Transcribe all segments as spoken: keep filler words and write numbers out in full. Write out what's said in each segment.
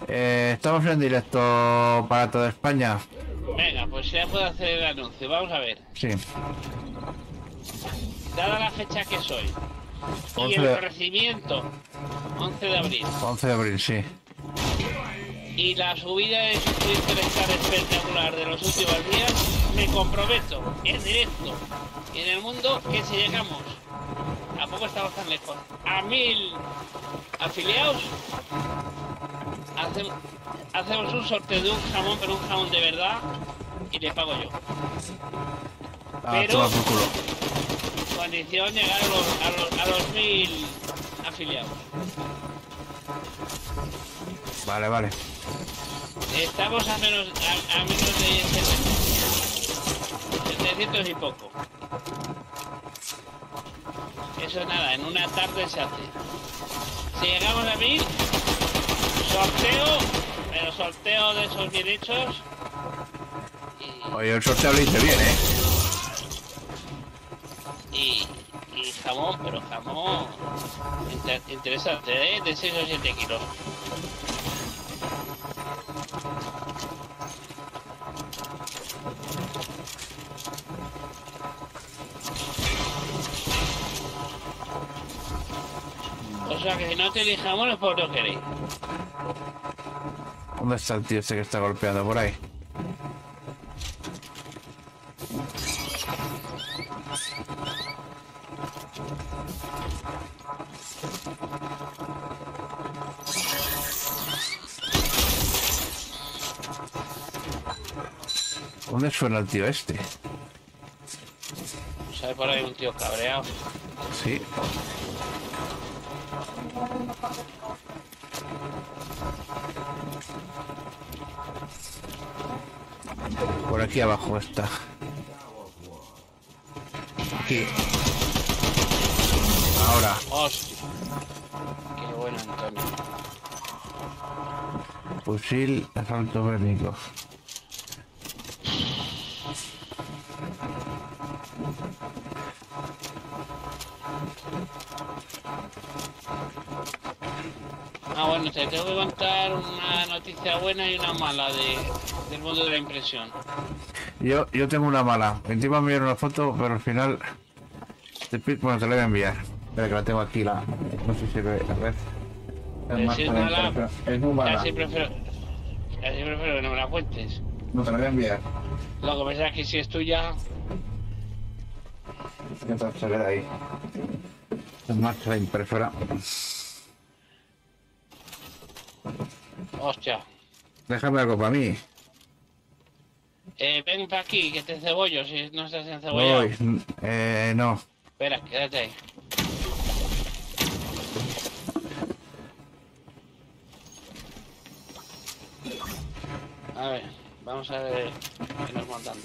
Eh, estamos en directo para toda España. Venga, pues ya puedo hacer el anuncio. Vamos a ver. Sí. Dada la fecha que soy y once el de... recibimiento, once de abril. once de abril, sí. Y la subida de suscriptores tan espectacular de los últimos días, me comprometo en directo y en el mundo que si llegamos, ¿a poco estamos tan lejos? A mil afiliados, hacemos, hacemos un sorteo de un jamón, pero un jamón de verdad, y le pago yo. Ah, pero toma por culo. Condición llegar a los, a los, a los mil afiliados. Vale, vale. Estamos a menos, a, a menos de setecientos y poco. Eso nada, en una tarde se hace. Si llegamos a mil, sorteo, pero sorteo de esos bien hechos. Y, Oye, el sorteo lo hice bien, ¿eh? y, y jamón, pero jamón inter, interesante, ¿eh? De seis o siete kilos. O sea que si no tenéis jamón es porque no queréis. ¿Dónde está el tío este que está golpeando por ahí? ¿Dónde suena el tío este? ¿Sabes por ahí un tío cabreado? Sí. Por aquí abajo está. Aquí. Ahora. ¡Hostia! ¡Qué bueno, Antonio! Fusil asalto bélico. Ah, bueno, te tengo que contar una noticia buena y una mala de, del mundo de la impresión. Yo, yo tengo una mala. Encima me enviaron una foto, pero al final... Te, bueno, te la voy a enviar. Espera que la tengo aquí, la... No sé si ve... A ver... Es, es, mala, es muy mala. Casi prefiero, casi prefiero que no me la cuentes. No, te la voy a enviar. Lo que pasa es que si es tuya... ¿Qué tal se ve ahí? En marcha la impresora. Hostia. Déjame algo para mí. Eh, ven para aquí, que te cebollo si no estás en cebolla. Voy. Eh, no. Espera, quédate ahí. A ver, vamos a ver qué nos mandan.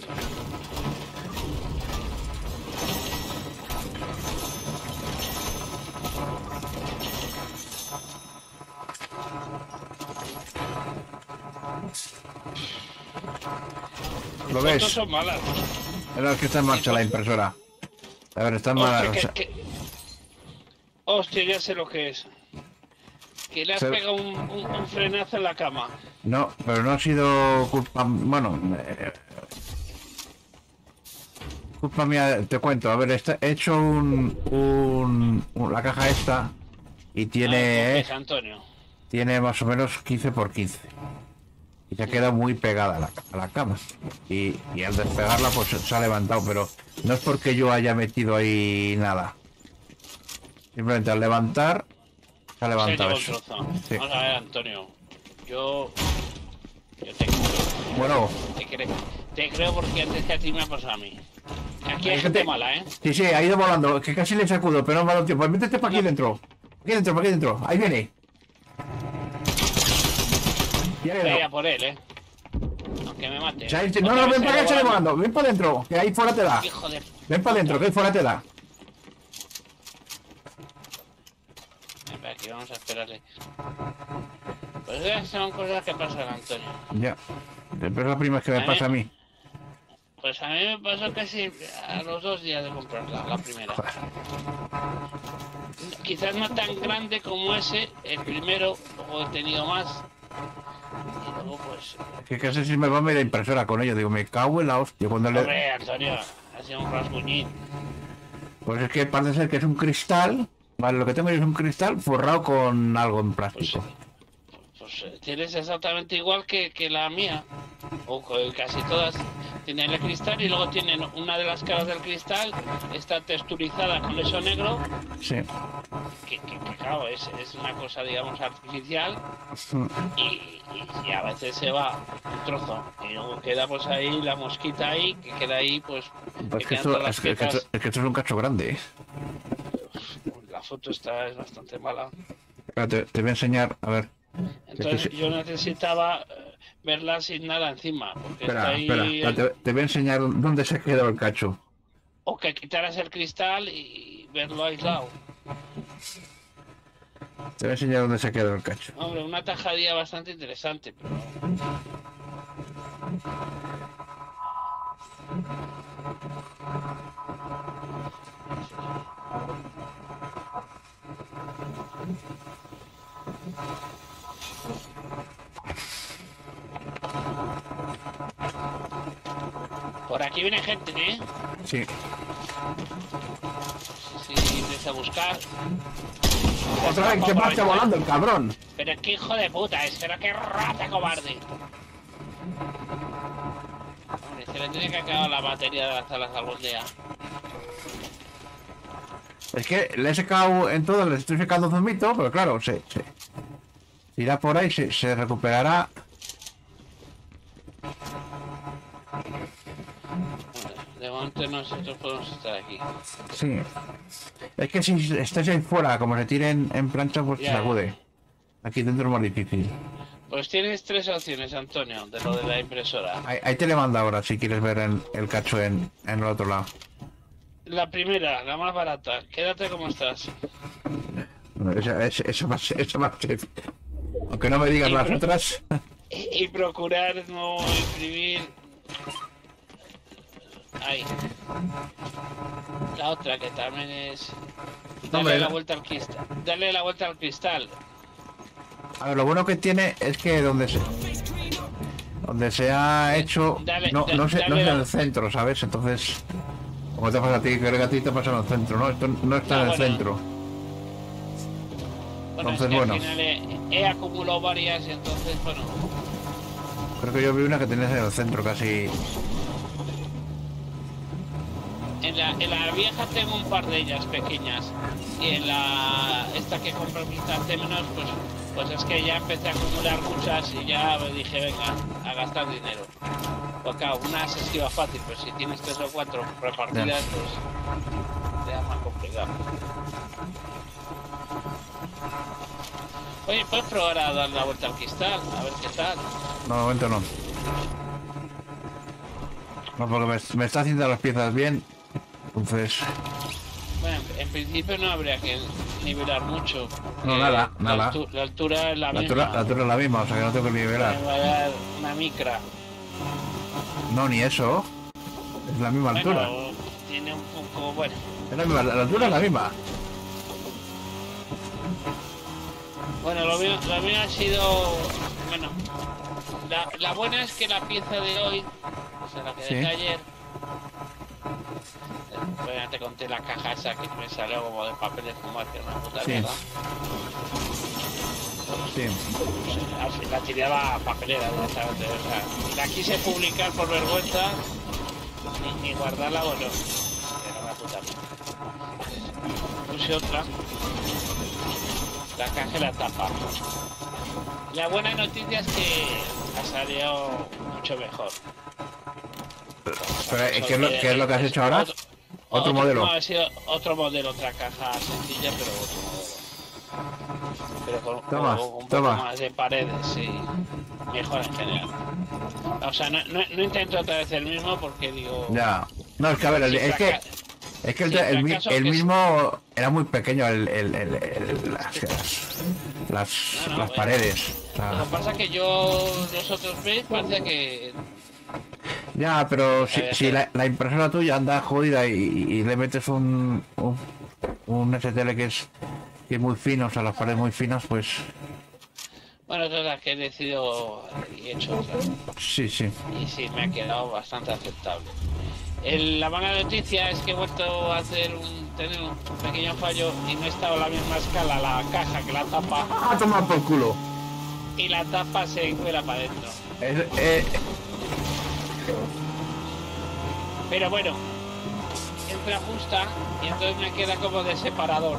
¿Lo ves? Fotos son malas. Es que está en marcha la impresora. A ver, está en Hostia, marcha. que, O sea, que... Hostia, ya sé lo que es. Que le has Se... pegado un, un, un frenazo en la cama. No, pero no ha sido culpa... Bueno... Eh... Culpa mía, te cuento. A ver, está... he hecho un, un, un... La caja esta... Y tiene... Ah, Antonio. Tiene más o menos quince por quince. Y se ha quedado muy pegada a la, a la cama. Y, y al despegarla pues se ha levantado. Pero no es porque yo haya metido ahí nada. Simplemente al levantar... Se ha levantado Se eso. sí. Vamos a ver, Antonio. Yo... Yo te creo. Bueno... Te creo, te creo porque antes que a ti me ha pasado a mí. Aquí hay, hay gente te... mala, ¿eh? Sí, sí, ha ido volando. Que casi le sacudo, pero no me ha dado tiempo. Métete para aquí no. dentro. Aquí dentro, para aquí dentro. Ahí viene. Ya le voy a por él, ¿eh? Aunque me mate. ¿Eh? No, no, ven para acá, sale volando. Ven para adentro, que ahí fuera te da. Hijo de... Ven para adentro, que ahí fuera te da. Ven, aquí vamos a esperarle. Pues esas son cosas que pasan, Antonio. Ya. Pero es la primera vez que me pasa a mí. Pues a mí me pasó casi a los dos días de comprarla, la primera. Joder. Quizás no tan grande como ese, el primero, o he tenido más. luego pues... Que casi si me va a medir la impresora con ello. Digo, me cago en la hostia. Cuando le... Hombre, Antonio, ha sido un rasguñín. Pues es que parece ser que es un cristal. Vale, lo que tengo es un cristal forrado con algo en plástico. Pues, pues tienes exactamente igual que, que la mía. O casi todas tienen el cristal y luego tienen una de las caras del cristal, está texturizada con eso negro. Sí. Que, que, que claro, es, es una cosa, digamos, artificial. Y, y, y a veces se va un trozo. Y luego queda pues ahí la mosquita ahí, que queda ahí pues... Pues que esto, es, que, es, que esto, es que esto es un cacho grande, ¿eh? La foto está es bastante mala. Te, te voy a enseñar, a ver. Entonces es que yo necesitaba verla sin nada encima. Porque espera, está ahí espera, el... te, te voy a enseñar dónde se quedó el cacho. O que quitaras el cristal y verlo aislado. Te voy a enseñar dónde se quedó el cacho. Hombre, una tajadilla bastante interesante, pero... Por aquí viene gente, ¿eh? Sí. Sí, sí, empieza a buscar. Otra vez que pasa volando el cabrón. Pero qué hijo de puta es, pero qué rata cobarde. Hombre, se le tiene que acabar la batería de las alas algún día. Es que le he secado en todo, le estoy secando zumito, pero claro, se, se irá por ahí, se, se recuperará. De momento nosotros podemos estar aquí. Sí. Es que si estáis ahí fuera, como se tiren en plancha, pues se sacude. Aquí dentro es más difícil. Pues tienes tres opciones, Antonio, de lo de la impresora. Ahí, ahí te le mando ahora, si quieres ver el, el cacho en, en el otro lado. La primera, la más barata. Quédate como estás. Esa, esa, esa va a ser, esa va a ser. Aunque no me digas y las pro otras. Y, y procurar no imprimir... Ahí. La otra que también es... Dale la vuelta al cristal. Dale la vuelta al cristal. A ver, lo bueno que tiene es que donde se... Donde se ha hecho... Dale, no, da, no, se, no es la... en el centro, ¿sabes? Entonces... Como te pasa a ti, creo que a ti te pasa en el centro, ¿no? Esto no está no, en el bueno. centro. Bueno, entonces, es que bueno. al final he, he acumulado varias y entonces, bueno... Creo que yo vi una que tenías en el centro, casi... En la, en la vieja tengo un par de ellas pequeñas. Y en la... Esta que compré bastante menos, pues... Pues es que ya empecé a acumular muchas y ya me dije, venga, a gastar dinero. Porque claro, una se esquiva fácil, pero si tienes tres o cuatro repartidas, yeah. pues... te da más complicado. Oye, ¿puedes probar a dar la vuelta al cristal? A ver qué tal. No, de momento no. No, porque me, me está haciendo las piezas bien. Entonces... Bueno, en principio no habría que nivelar mucho. No, nada, la nada. Altu la altura es la, la misma. Altura, la altura es la misma, o sea que no tengo que nivelar. Me va a dar una micra. No, ni eso. Es la misma bueno, altura. Tiene un poco... bueno. Es la, misma, la altura es la misma. Bueno, lo mío, lo mío ha sido... Bueno, la, la buena es que la pieza de hoy, o sea, la que sí. dejé ayer, bueno, te conté la caja esa que me salió como de papel de fumar, que era una puta sí. mierda. Sí. Al fin la tiraba a papelera directamente, o sea, la quise publicar por vergüenza, ni, ni guardarla, bueno, era una puta mierda. Puse otra. La caja y la tapa. La buena noticia es que ha salido mucho mejor. Pero, ¿qué, es lo, ¿Qué es lo que has hecho ahora? Otro, otro, otro modelo. No, ha sido otro modelo, otra caja sencilla, pero otro modelo. Pero con, toma, con un toma. poco más de paredes y mejor en general. O sea, no, no, no intento otra vez el mismo porque digo... Ya. No, es que a ver, el, es que... Es que el, el, el, el mismo era muy pequeño, el, el, el, el, las, las, no, no, las bueno. paredes. O sea... Lo que pasa es que yo, los otros veis, parece que... Ya, pero si, si la, la impresora tuya anda jodida y, y le metes un, un, un S T L que es, que es muy fino, o sea, las paredes muy finas, pues... Bueno, todas que he decidido y he hecho otra. Sí, sí. Y sí, me ha quedado bastante aceptable. El, la mala noticia es que he vuelto a hacer un, tener un pequeño fallo y no he estado a la misma escala la caja que la tapa. ¡A tomar por culo! Y la tapa se cuela para adentro. Es, eh... Pero bueno, entra justa y entonces me queda como de separador.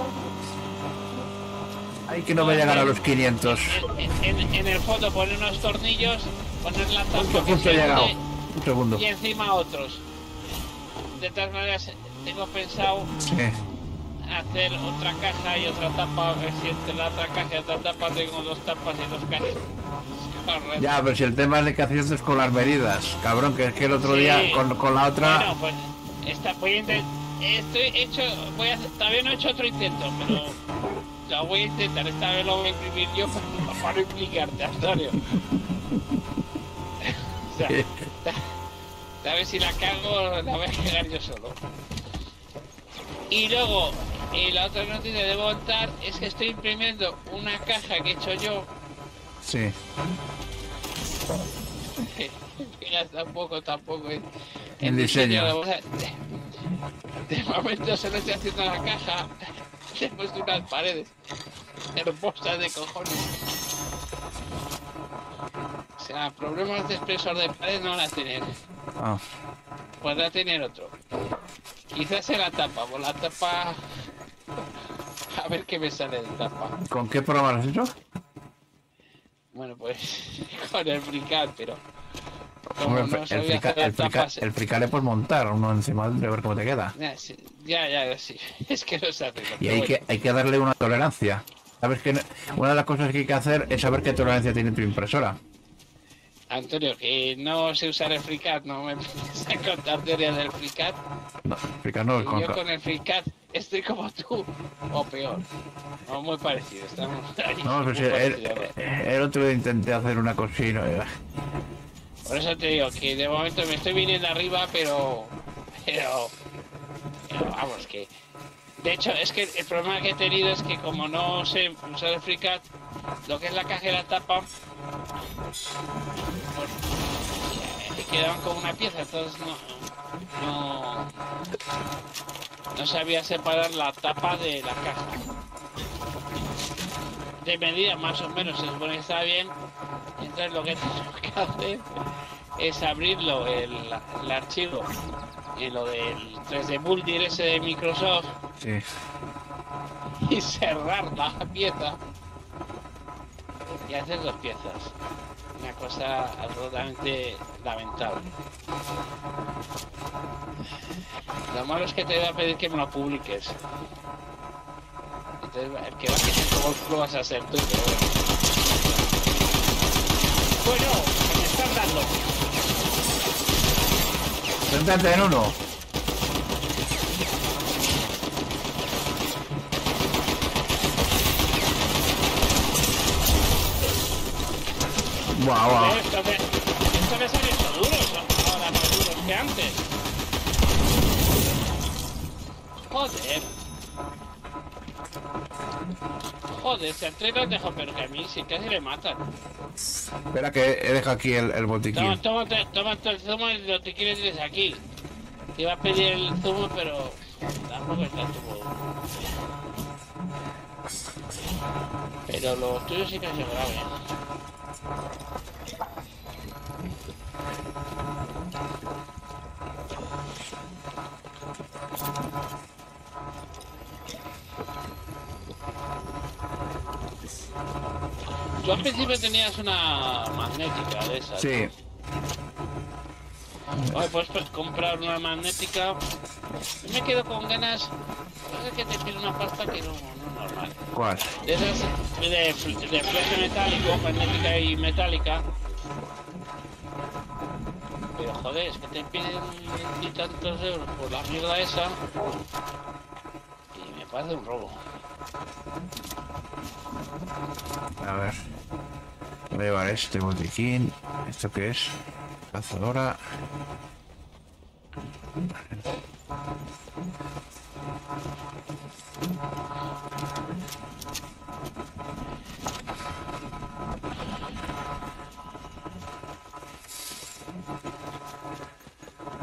Ay, que no me llegan a los quinientos. En, en, en el fondo poner unos tornillos, poner la tapa Justo, que justo se he llegado. une Un segundo. y encima otros. De todas maneras, tengo pensado Sí. hacer otra caja y otra tapa. A ver si entre la otra caja y otra tapa tengo dos tapas y dos cajas. Correcto. Ya, pero si el tema es de que haces esto con las medidas, cabrón, que es que el otro Sí. día con, con la otra... Bueno, pues esta, voy a intent- estoy hecho, voy a hacer- todavía no he hecho otro intento, pero lo voy a intentar. Esta vez lo voy a imprimir yo para, para no implicarte, Antonio. O sea, a ver si la cago, la voy a cagar yo solo. Y luego, y la otra noticia de montar es que estoy imprimiendo una caja que he hecho yo. Sí. Que gasta un poco tampoco en, En diseño. De, de momento solo estoy haciendo la caja. Le he puesto unas paredes hermosas de cojones. O sea, problemas de espesor de pared no van a tener. Ah. Podrá tener otro. Quizás en la tapa, por la tapa. A ver qué me sale de tapa. ¿Con qué programa lo has hecho? Bueno, pues con el FreeCAD, pero como Hombre, no el, sabía frica, hacer el, frica, tapas, el frica le puedes montar uno encima de ver cómo te queda. ya, sí, ya, ya, sí. Es que no se hace. Y hay que, hay que darle una tolerancia. Sabes que no- una de las cosas que hay que hacer es saber qué tolerancia tiene tu impresora. Antonio, que no sé usar el FreeCAD, no me empieces a contar teorías del FreeCAD. No, frica no, Y con, yo con el FreeCAD estoy como tú, o peor. O muy parecido, estamos ahí. no, pues muy el, parecidos. el otro día intenté hacer una cosina. Por eso te digo que de momento me estoy viniendo arriba, pero. Pero. Pero vamos, que. De hecho, es que el problema que he tenido es que como no sé usar el FreeCAD, lo que es la caja y la tapa, pues, eh, quedaban como una pieza, entonces no, no, no sabía separar la tapa de la caja. De medida más o menos se supone que está bien, entonces lo que tengo que hacer es abrirlo, el, el archivo, en lo del tres D Builder ese de Microsoft, Sí. y cerrar la pieza y hacer dos piezas. Una cosa absolutamente lamentable. Lo malo es que te voy a pedir que me lo publiques. Entonces, el que va a querer cómo lo vas a hacer tú, pero bueno. Bueno, que me están dando. Séntate en uno. Guau, guau. Esto me, esto me sale hecho duros, ahora más duros que antes. Joder. Joder, se entrenan de pero que a mí sí casi le matan. Espera que he dejado aquí el, el botiquín. Toma, tómate, tómate el zumo y lo que quieres tienes aquí. Te iba a pedir el zumo, pero tampoco está zumo. Pero lo tuyo sí que es grave. Tú al principio tenías una magnética de esas. Sí. Oye, puedes pues, comprar una magnética. Yo me quedo con ganas. No sé que te pide una pasta que no, no es normal. ¿Cuál? De esas de, de fleje metálico, magnética y metálica. Pero joder, es que te piden y tantos euros por la mierda esa. Y me parece un robo. A ver. Voy a llevar este botiquín. ¿Esto qué es? Cazadora.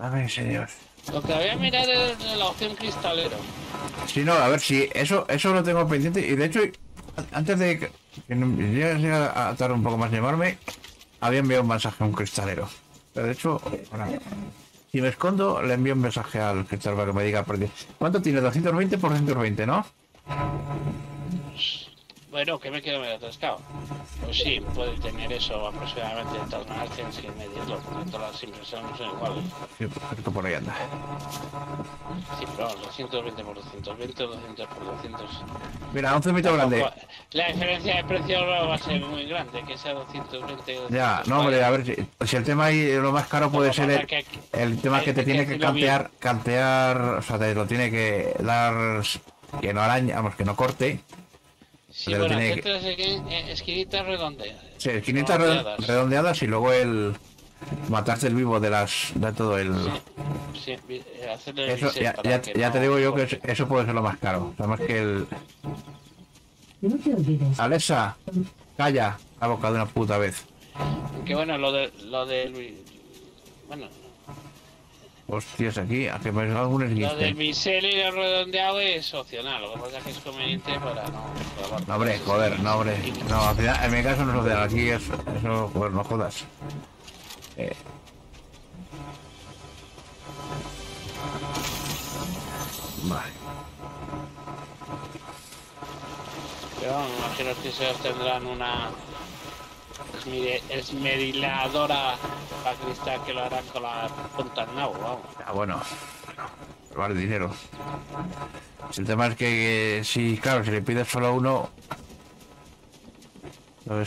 A ver, señor. Lo que voy a mirar es de la opción cristalero. Si no, a ver si eso eso lo tengo pendiente. Y de hecho, antes de que, que no- llegue a a tardar un poco más en llamarme, había enviado un mensaje a un cristalero. Pero de hecho, ahora, si me escondo, le envío un mensaje al cristal para que me diga. porque- ¿Cuánto tiene? doscientos veinte por ciento veinte, ¿no? Bueno, que me quedo medio atascado. Pues sí, puede tener eso aproximadamente. De todas maneras tienes que medirlo, porque todas las impresiones no son iguales. Sí, perfecto, por ahí anda. Sí, pero vamos, doscientos veinte por doscientos veinte, doscientos por doscientos. Mira, un zumito grande. Tampoco- La diferencia de precio no va a ser muy grande, que sea doscientos veinte o Ya, no, hombre, a ver si, si el tema ahí, lo más caro puede ser el, el tema que te tiene que cantear, cantear, o sea, te lo tiene que dar, que no araña, vamos, que no corte. Sí, Pero bueno, tiene hacerte las esqui- eh, esquinitas redondeadas. Sí, quinientas Redondeadas. redondeadas y luego el matarte el vivo de las, de todo el... Sí, sí, vi- eh, hacerle el Eso, biset ya, para ya, que ya no te digo yo que corte. es- eso puede ser lo más caro. Además que el... No te olvides. Alexa, calla la boca de una puta vez. Que bueno, lo de lo del bueno, Hostias, aquí, a que me salga algún lo del esguince. bisel y el redondeado es opcional, lo que pasa es que es conveniente para no probar. No, hombre, joder, no, hombre. No, al final, en mi caso no es opcional. Aquí es... Eso, joder, no jodas. Eh. Vale. Pero bueno, me imagino que esos tendrán una esmeri- esmeriladora para cristal que lo harán con la punta en nabo, vamos. Ah, bueno, vale dinero. Si el tema es que, eh, si, claro, si le pides solo a uno, pues...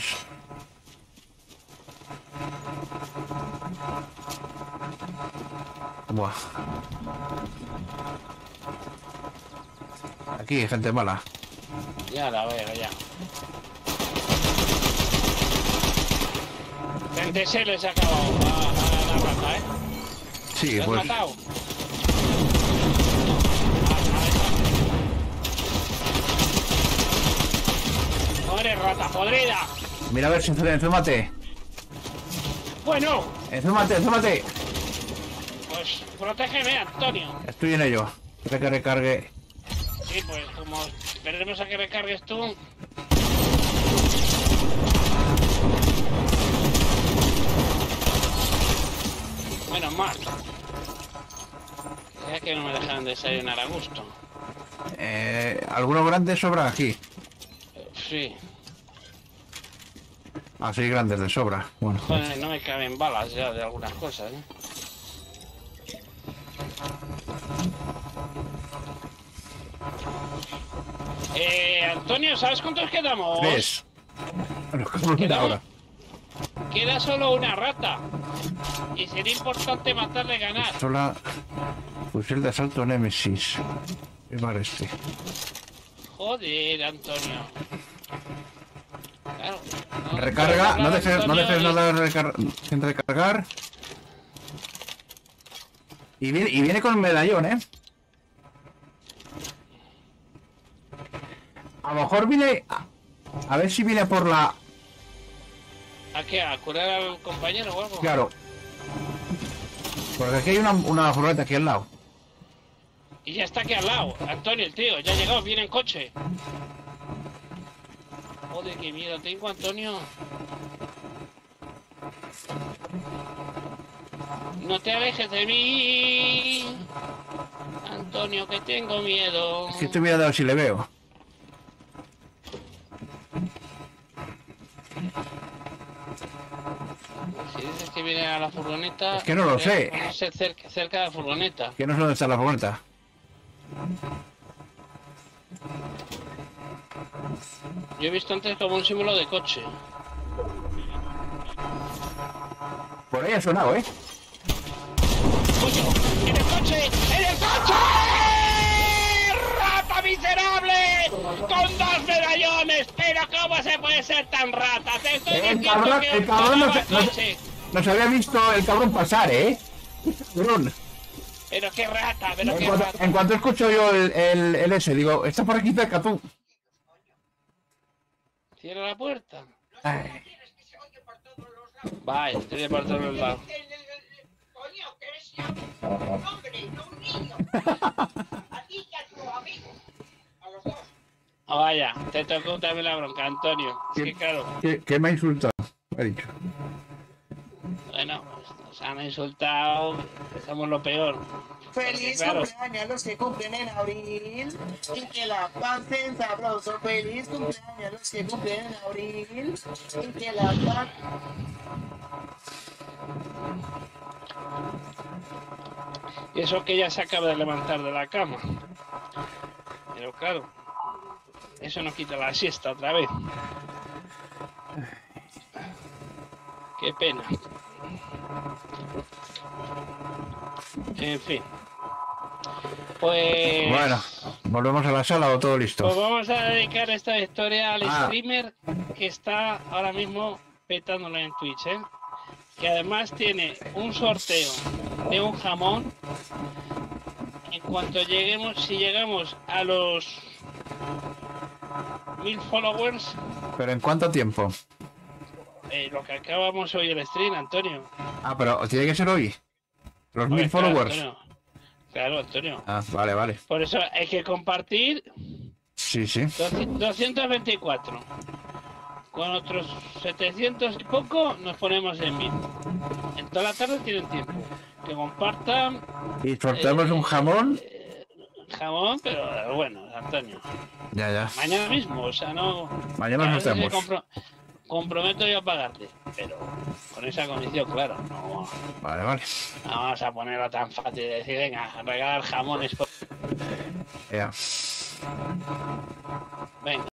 Buah. Aquí hay gente mala. Ya la veo, ya. veinte se les ha acabado a, a la rata, ¿eh? Sí, ¿Lo has pues... matado? ¡Muere, rata podrida! Mira a ver si enzúmate. Bueno, Enzúmate, enzúmate. pues protégeme, Antonio. Estoy en ello. Quiero que recargue. Sí, pues como esperemos a que recargues tú. Menos mal. Ya que no me dejan desayunar a gusto. Eh, ¿Algunos grandes sobran aquí? Eh, Sí, Así grandes de sobra. Bueno, joder, no me caben balas ya de algunas cosas, ¿eh? Eh, Antonio, ¿sabes cuántos quedamos? tres. Bueno, ¿cómo lo Queda, ahora? queda solo una rata. Y sería importante matarle y ganar. Sola. Fusil de asalto Nemesis. ¿Qué vale este? Joder, Antonio. Claro, no Recarga, puedes no hablar, dejes, no Antonio, dejes y- nada recar sin recargar. Y viene, y viene con medallón, ¿eh? A lo mejor viene... A, a ver si viene por la... ¿A qué? ¿A curar al compañero o algo? Claro. Porque aquí hay una, una furgoneta aquí al lado. Y ya está aquí al lado. Antonio, el tío, ya ha llegado, viene en coche. Joder, qué miedo tengo, Antonio. No te alejes de mí. Antonio, que tengo miedo. Es que estoy mirando a ver si le veo. Si dices que viene a la furgoneta... Es que no lo sé. ponerse cerca, cerca de la furgoneta. Que no sé dónde está la furgoneta. Yo he visto antes como un símbolo de coche. Por ahí ha sonado, ¿eh? ¡Coño! ¡En el coche! ¡En el coche! ¡Rata miserable! ¡Con dos medallones! ¡Pero cómo se puede ser tan rata! ¡Te estoy El diciendo cabrón, que el cabrón no tomaba se, no se- coche! nos había visto el cabrón pasar, ¿eh? Cabrón. ¡Pero qué rata! ¡Pero En qué cuanto, rata! en cuanto escucho yo el, el, el ese, digo, está por aquí cerca tú. Cierra la puerta. Ay, Vaya, tiene por todos los lados. Oh, vaya, te tocó también la bronca, Antonio. Es que claro, ¿Qué, qué me ha insultado? Me ha dicho. bueno, pues nos han insultado, somos lo peor. Feliz Claro. cumpleaños a los que cumplen en abril y que la pasen sabroso. Feliz cumpleaños a los que cumplen en abril y que la pasen. Y eso que ella se acaba de levantar de la cama. Pero claro, eso no quita la siesta otra vez. Qué pena. En fin. Pues... Bueno, ¿volvemos a la sala o todo listo? Pues vamos a dedicar esta historia al Ah. streamer que está ahora mismo petándolo en Twitch, ¿eh? Que además tiene un sorteo de un jamón. En cuanto lleguemos, si llegamos a los mil followers, ¿Pero en cuánto tiempo? eh, lo que acabamos hoy el stream, Antonio. Ah, pero tiene que ser hoy. Los Hombre, mil claro, followers. Antonio. Claro, Antonio. Ah, vale, vale. Por eso hay que compartir Sí, sí. doscientos veinticuatro. Con otros setecientos y poco nos ponemos en mil. En toda la tarde tienen tiempo. Que compartan Y sorteamos un jamón. jamón, pero bueno, Antonio. Ya, ya. Mañana mismo, o sea, no... Mañana a veces sorteamos. me compro- comprometo yo a pagarte, pero con esa condición, claro. No, Vale, vale. no vamos a ponerlo tan fácil de decir, venga, a regalar jamones. Por... Ya. Venga.